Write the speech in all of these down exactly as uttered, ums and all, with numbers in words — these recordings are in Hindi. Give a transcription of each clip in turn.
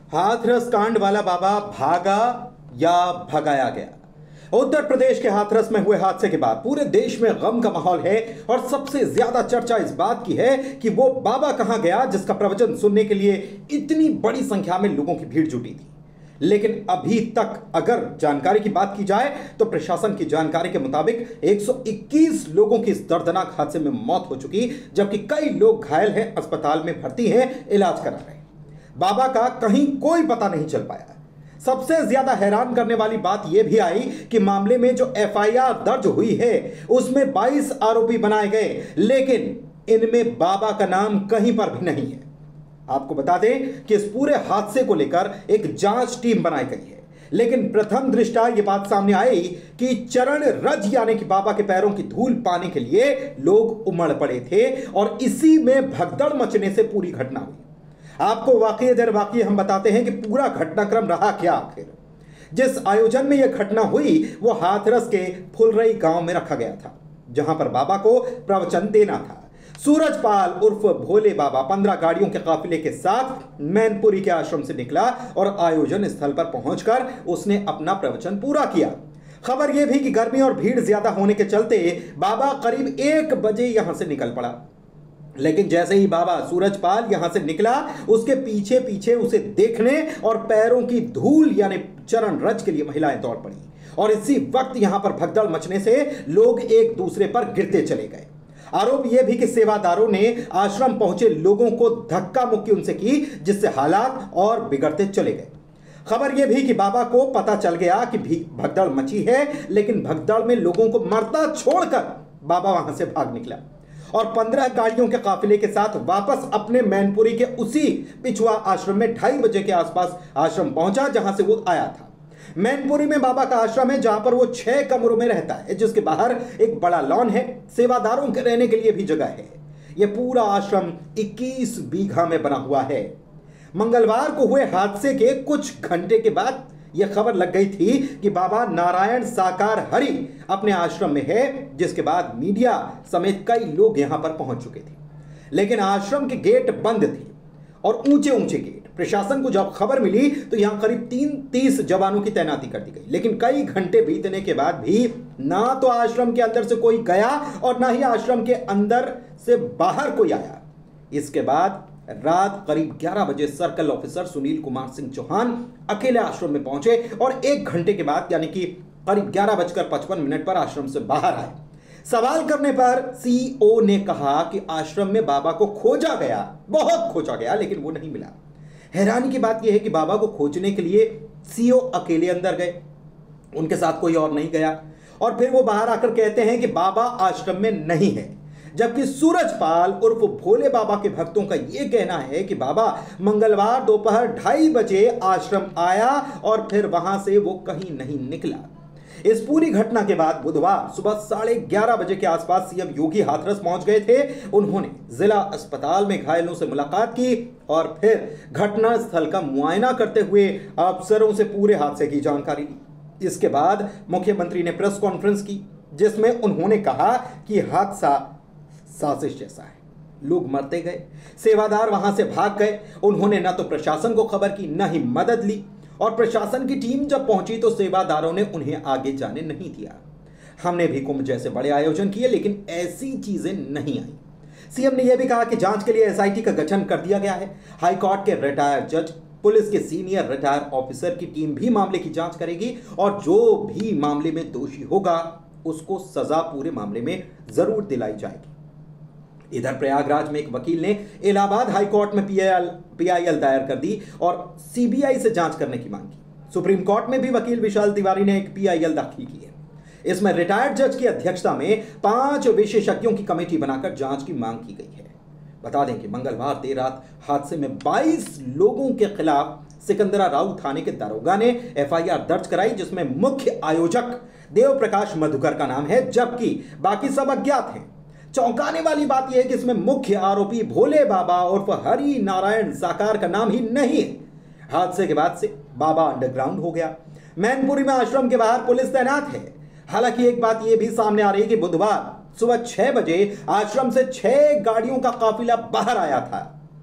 हाथरस कांड वाला बाबा भागा या भगाया गया। उत्तर प्रदेश के हाथरस में हुए हादसे के बाद पूरे देश में गम का माहौल है और सबसे ज्यादा चर्चा इस बात की है कि वो बाबा कहां गया जिसका प्रवचन सुनने के लिए इतनी बड़ी संख्या में लोगों की भीड़ जुटी थी। लेकिन अभी तक अगर जानकारी की बात की जाए तो प्रशासन की जानकारी के मुताबिक एक सौ इक्कीस लोगों की इस दर्दनाक हादसे में मौत हो चुकी, जबकि कई लोग घायल हैं, अस्पताल में भर्ती हैं, इलाज करा रहे हैं। बाबा का कहीं कोई पता नहीं चल पाया। सबसे ज्यादा हैरान करने वाली बात यह भी आई कि मामले में जो एफ आई आर दर्ज हुई है उसमें बाईस आरोपी बनाए गए, लेकिन इनमें बाबा का नाम कहीं पर भी नहीं है। आपको बता दें कि इस पूरे हादसे को लेकर एक जांच टीम बनाई गई है, लेकिन प्रथम दृष्टया यह बात सामने आई कि चरण रज यानी कि बाबा के पैरों की धूल पाने के लिए लोग उमड़ पड़े थे और इसी में भगदड़ मचने से पूरी घटना हुई। आपको वाकई दर वाकई हम बताते हैं कि पूरा घटनाक्रम रहा क्या आखिर। जिस आयोजन में यह घटना हुई वो हाथरस के फुलरई गांव में रखा गया था, जहां पर बाबा को प्रवचन देना था। सूरजपाल उर्फ भोले बाबा पंद्रह गाड़ियों के काफिले के साथ मैनपुरी के आश्रम से निकला और आयोजन स्थल पर पहुंचकर उसने अपना प्रवचन पूरा किया। खबर यह भी कि गर्मी और भीड़ ज्यादा होने के चलते बाबा करीब एक बजे यहां से निकल पड़ा। लेकिन जैसे ही बाबा सूरजपाल यहां से निकला, उसके पीछे पीछे उसे देखने और पैरों की धूल यानी चरण रज के लिए महिलाएं दौड़ पड़ी और इसी वक्त यहां पर भगदड़ मचने से लोग एक दूसरे पर गिरते चले गए। आरोप यह भी कि सेवादारों ने आश्रम पहुंचे लोगों को धक्का मुक्की उनसे की, जिससे हालात और बिगड़ते चले गए। खबर यह भी कि बाबा को पता चल गया कि भगदड़ मची है, लेकिन भगदड़ में लोगों को मरता छोड़कर बाबा वहां से भाग निकला और पंद्रह गाड़ियों के काफिले के साथ वापस अपने मैनपुरी के उसी पिछुआ आश्रम में ढाई बजे के आसपास आश्रम पहुंचा जहां से वो आया था। मैनपुरी में बाबा का आश्रम है, जहां पर वो छह कमरों में रहता है, जिसके बाहर एक बड़ा लॉन है, सेवादारों के रहने के लिए भी जगह है। यह पूरा आश्रम इक्कीस बीघा में बना हुआ है। मंगलवार को हुए हादसे के कुछ घंटे के बाद यह खबर लग गई थी कि बाबा नारायण साकार हरि अपने आश्रम में है, जिसके बाद मीडिया समेत कई लोग यहां पर पहुंच चुके थे। लेकिन आश्रम के गेट बंद थे और ऊंचे ऊंचे गेट। प्रशासन को जब खबर मिली तो यहां करीब तीन तीस जवानों की तैनाती कर दी गई, लेकिन कई घंटे बीतने के बाद भी ना तो आश्रम के अंदर से कोई गया और ना ही आश्रम के अंदर से बाहर कोई आया। इसके बाद रात करीब ग्यारह बजे सर्कल ऑफिसर सुनील कुमार सिंह चौहान अकेले आश्रम में पहुंचे और एक घंटे के बाद यानी कि करीब ग्यारह बजकर पचपन मिनट पर आश्रम से बाहर आए। सवाल करने पर सीईओ ने कहा कि आश्रम में बाबा को खोजा गया, बहुत खोजा गया, लेकिन वो नहीं मिला। हैरानी की बात यह है कि बाबा को खोजने के लिए सीईओ अकेले अंदर गए, उनके साथ कोई और नहीं गया और फिर वो बाहर आकर कहते हैं कि बाबा आश्रम में नहीं है, जबकि सूरजपाल उर्फ भोले बाबा के भक्तों का यह कहना है कि बाबा मंगलवार दोपहर ढाई बजे आश्रम आया और फिर वहां से वो कहीं नहीं निकला। इस पूरी घटना के बाद बुधवार सुबह साढ़े ग्यारह बजे के आसपास सीएम योगी हाथरस पहुंच गए थे। उन्होंने जिला अस्पताल में घायलों से मुलाकात की और फिर घटना स्थल का मुआयना करते हुए अफसरों से पूरे हादसे की जानकारी ली। इसके बाद मुख्यमंत्री ने प्रेस कॉन्फ्रेंस की, जिसमें उन्होंने कहा कि हादसा साजिश जैसा है, लोग मरते गए, सेवादार वहां से भाग गए। उन्होंने न तो प्रशासन को खबर की, न ही मदद ली और प्रशासन की टीम जब पहुंची तो सेवादारों ने उन्हें आगे जाने नहीं दिया। हमने भी कुंभ जैसे बड़े आयोजन किए, लेकिन ऐसी चीजें नहीं आई। सीएम ने यह भी कहा कि जांच के लिए एसआईटी का गठन कर दिया गया है। हाईकोर्ट के रिटायर्ड जज, पुलिस के सीनियर रिटायर्ड ऑफिसर की टीम भी मामले की जांच करेगी और जो भी मामले में दोषी होगा उसको सजा पूरे मामले में जरूर दिलाई जाएगी। इधर प्रयागराज में एक वकील ने इलाहाबाद हाईकोर्ट में पीआईएल दायर कर दी और सीबीआई से जांच करने की मांग की। सुप्रीम कोर्ट में भी वकील विशाल तिवारी ने एक पीआईएल दाखिल की है। इसमें रिटायर्ड जज की अध्यक्षता में पांच विशेषज्ञों की कमेटी बनाकर जांच की मांग की गई है। बता दें कि मंगलवार देर रात हादसे में बाईस लोगों के खिलाफ सिकंदरा राउ थाने के दारोगा ने एफआईआर दर्ज कराई, जिसमें मुख्य आयोजक देव प्रकाश मधुकर का नाम है, जबकि बाकी सब अज्ञात हैं। चौंकाने वाली बात यह है कि इसमें मुख्य आरोपी भोले बाबा उर्फ हरि नारायण साकार का नाम ही नहीं है। हादसे के बाद से बाबा अंडरग्राउंड हो गया। मैनपुरी में आश्रम के बाहर पुलिस तैनात है। हालांकि एक बात यह भी सामने आ रही है कि बुधवार सुबह छह बजे आश्रम से छह गाड़ियों का काफिला बाहर आया था,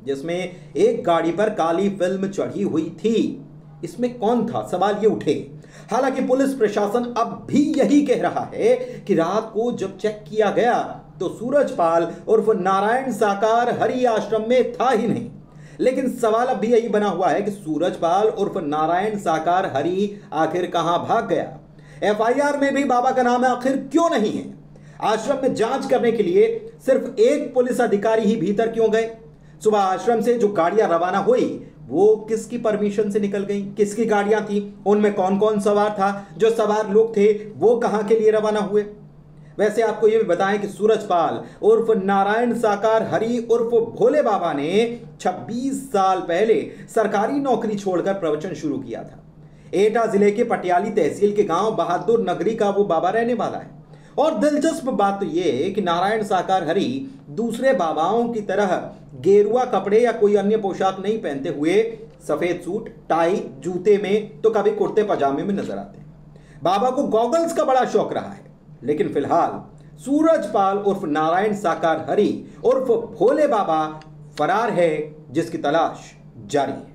जिसमें एक गाड़ी पर काली फिल्म चढ़ी हुई थी। इसमें कौन था, सवाल ये उठे। हालांकि पुलिस प्रशासन अब भी यही कह रहा है कि रात को जब चेक किया गया तो सूरजपाल उर्फ नारायण साकार हरि आश्रम में था ही नहीं। लेकिन सवाल अब भी यही बना हुआ है कि सूरजपाल उर्फ नारायण साकार हरि आखिर कहां भाग गया। एफआईआर में भी बाबा का नाम आखिर क्यों नहीं है। आश्रम में जांच करने के लिए सिर्फ एक पुलिस अधिकारी ही भीतर क्यों गए। सुबह आश्रम से जो गाड़ियां रवाना हुई वो किसकी परमिशन से निकल गई, किसकी गाड़ियां थी, उनमें कौन कौन सवार था, जो सवार लोग थे वो कहां के लिए रवाना हुए। वैसे आपको यह भी बताएं कि सूरजपाल उर्फ नारायण साकार हरि उर्फ भोले बाबा ने छब्बीस साल पहले सरकारी नौकरी छोड़कर प्रवचन शुरू किया था। एटा जिले के पटियाली तहसील के गांव बहादुर नगरी का वो बाबा रहने वाला है। और दिलचस्प बात तो यह है कि नारायण साकार हरि दूसरे बाबाओं की तरह गेरुआ कपड़े या कोई अन्य पोशाक नहीं पहनते हुए सफेद सूट, टाई, जूते में तो कभी कुर्ते पजामे में नजर आते हैं। बाबा को गॉगल्स का बड़ा शौक रहा है। लेकिन फिलहाल सूरजपाल उर्फ नारायण साकार हरि उर्फ भोले बाबा फरार है, जिसकी तलाश जारी है।